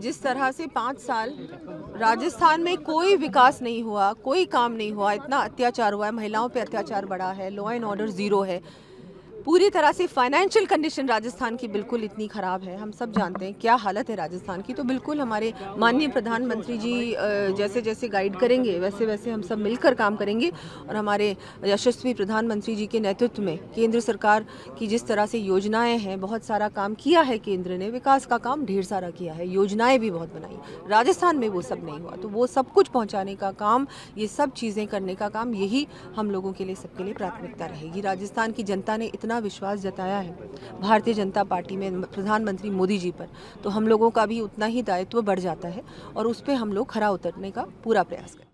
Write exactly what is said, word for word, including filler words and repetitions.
जिस तरह से पाँच साल राजस्थान में कोई विकास नहीं हुआ, कोई काम नहीं हुआ, इतना अत्याचार हुआ है, महिलाओं पे अत्याचार बढ़ा है, लॉ एंड ऑर्डर ज़ीरो है, पूरी तरह से फाइनेंशियल कंडीशन राजस्थान की बिल्कुल इतनी ख़राब है। हम सब जानते हैं क्या हालत है राजस्थान की। तो बिल्कुल हमारे माननीय प्रधानमंत्री जी जैसे जैसे गाइड करेंगे वैसे वैसे हम सब मिलकर काम करेंगे और हमारे यशस्वी प्रधानमंत्री जी के नेतृत्व में केंद्र सरकार की जिस तरह से योजनाएं हैं, बहुत सारा काम किया है केंद्र ने, विकास का काम ढेर सारा किया है, योजनाएं भी बहुत बनाई। राजस्थान में वो सब नहीं हुआ, तो वो सब कुछ पहुँचाने का काम, ये सब चीज़ें करने का काम, यही हम लोगों के लिए, सबके लिए प्राथमिकता रहेगी। राजस्थान की जनता ने इतना विश्वास जताया है भारतीय जनता पार्टी में प्रधानमंत्री मोदी जी पर, तो हम लोगों का भी उतना ही दायित्व बढ़ जाता है और उस पर हम लोग खरा उतरने का पूरा प्रयास करें।